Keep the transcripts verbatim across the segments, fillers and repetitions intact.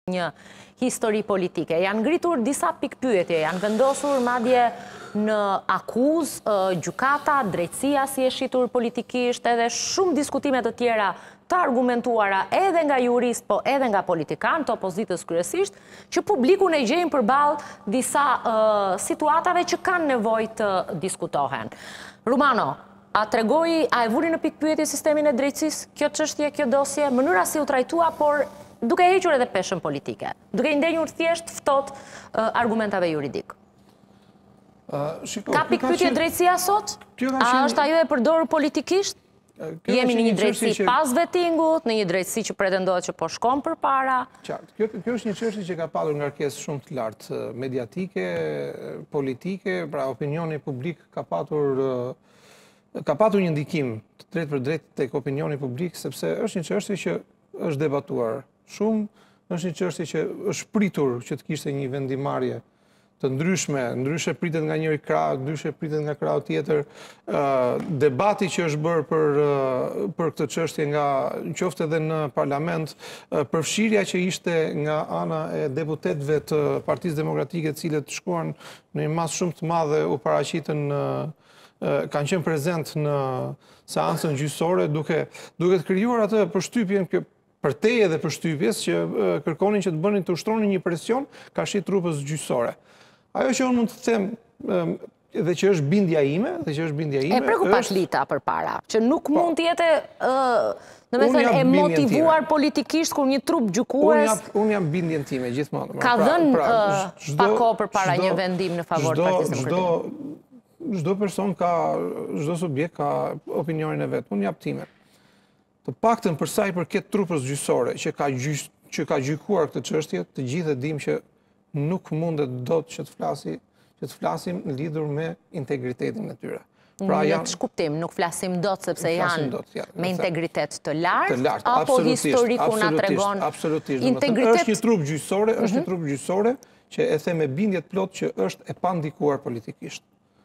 një histori politike. Janë ngritur disa pikpyetje, janë vendosur madje në akuzë, gjykata, drejtësia si e shitur politikisht, edhe shumë diskutime të tjera të argumentuara edhe nga jurist, po edhe nga politikan të opozitës kryesisht, që publikun e gjejnë përballë disa uh, situatave që kanë nevojë të diskutohen. Rumano, a tregoi, a e vuri në pikpyetje sistemin e drejtësisë kjo çështje, kjo dosje, mënyra si u trajtua, por duke hequr edhe peshën politike, duke i ndenjur thjesht ftohtë uh, argumentave juridik. Uh, shiko, ka pikpyetje drejtësia sot? A është ajo e përdorur politikisht? Jemi në një drejtësi që... pas vetingut, në një drejtësi që pretendohet që po shkon përpara. Qartë, kjo, kjo është një çështje që ka pasur ngarkesë shumë të lartë mediatike, politike, pra opinioni publik ka patur ka patur një ndikim të drejtë për drejtë tek opinioni publik, sepse është një çështje që është debatuar shumë, është një çështje që është pritur që të kishte një vendimarrje të ndryshme, ndryshe pritet nga njëri krah, ndryshe pritet nga krahu tjetër. Uh, debati që është bërë për, uh, për këtë çështje nga qoftë edhe në parlament, uh, përfshirja që ishte nga ana e deputetëve të Partisë Demokratike, të cilët shkuan në një masë shumë të madhe u paraqitën uh, kanë qenë prezent në seancën gjyqësore, duke duke të krijuar atë përshtypjen që për te edhe përshtypjes që uh, kërkonin që të bënin të ushtronin një presion ka shi trupës gjyqësore. Ajo që unë mund të them dhe që është bindja ime, dhe që është bindja ime... E preku pak Lita për para, që nuk mund të jetë në me thënë e motivuar politikisht kur një trup gjykues... Unë jam bindjen time, gjithmonë. Ka dhënë pak kohë për para një vendim në favor të Partisë Demokratike. Çdo person ka, çdo subjekt ka opinionin e vet. Unë jap time. Të paktën për sa i përket trupës gjyqësore që ka që ka gjykuar këtë çështje, të gjithë e dimë që nuk mundet dot që të flasi, që të flasim lidhur me integritetin e tyre. Pra janë në shkuptim, nuk flasim dot sepse janë dot, ja, me integritet të lartë, të lartë apo historiku na tregon absolutisht. Integritet... Është një trup gjyqësore, është një trup gjyqësore që e them me bindje të plot që është e pandikuar politikisht.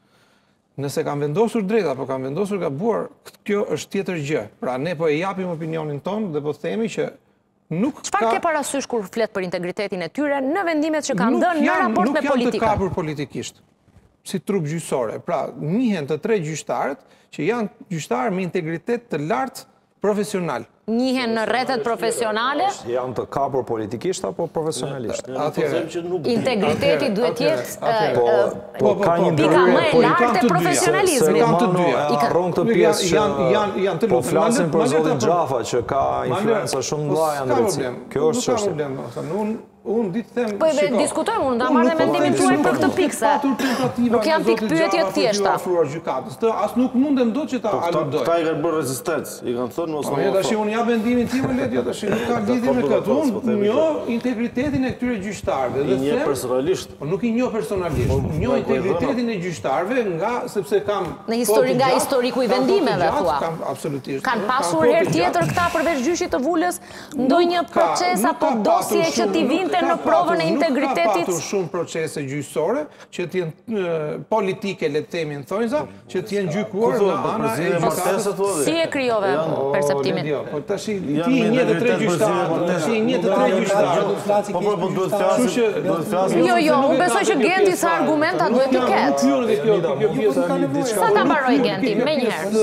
Nëse kanë vendosur drejt apo kanë vendosur gabuar, kjo është tjetër gjë. Pra ne po e japim opinionin ton dhe po themi që Çfarë ke parasysh kur flet për integritetin e tyre në vendimet që kanë dhënë në raport me politikën? Nuk janë të kapur politikisht, si trup gjyqësore. Pra, njihen të tre gjyqtarët që janë gjyqtarë me integritet të lartë profesional. Njihen në rrethet profesionale? Janë të kapur politikisht apo profesionalisht? Integriteti duhet jetë ka një pika më e lartë e profesionalizmit. Kanë të dyja. Arron këtë pjesë që po flasin për zotin Xhafa që ka influenca shumë të mëdha në drejtësi. Kjo është çështje. Unë ditë them... Po e diskutojmë, unë da marrë dhe mendimin tuaj për këtë pikse. Nuk janë pikpyetje të thjeshta. As nuk mundem do që ta aludoj. Këta i kanë bërë rezistencë, i kanë thënë mos më thonë. Unë jap mendimin tim, let jo tash, nuk ka lidhje me këtë. Unë njoh integritetin e këtyre gjyqtarëve. I njoh personalisht. Po nuk i njoh personalisht. Njoh integritetin e gjyqtarëve nga sepse kam në histori nga historiku i vendimeve thua. Absolutisht. Kanë pasur herë tjetër këta përveç gjyqit të Vulës ndonjë proces apo dosje që t'i vinte në provën e integritetit? Ka patur shumë procese gjyqësore që t'jenë politike, le të themi në thonjza, që t'jenë gjykuar në ana e gjykatës. Si e krijove perceptimin? Po tash ti një të tre gjyqtarë, tash një të tre gjyqtarë. Po po po duhet flasim, duhet flasim. Jo, jo, unë besoj që Genti sa argumenta duhet i ketë. Sa ta mbaroj Genti, menjëherë.